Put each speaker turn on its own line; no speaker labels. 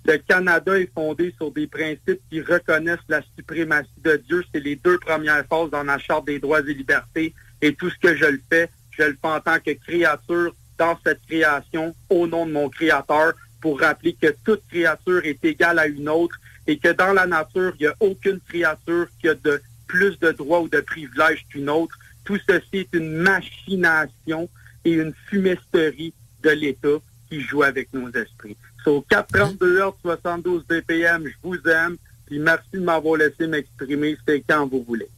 Le Canada est fondé sur des principes qui reconnaissent la suprématie de Dieu. C'est les 2 premières phases dans la Charte des droits et libertés. Et tout ce que je le fais en tant que créature dans cette création, au nom de mon Créateur, pour rappeler que toute créature est égale à une autre et que dans la nature, il n'y a aucune créature qui a de plus de droits ou de privilèges qu'une autre. Tout ceci est une machination et une fumisterie de l'État qui joue avec nos esprits. Sur 432 Hz, 72 BPM, je vous aime, puis merci de m'avoir laissé m'exprimer, c'est quand vous voulez.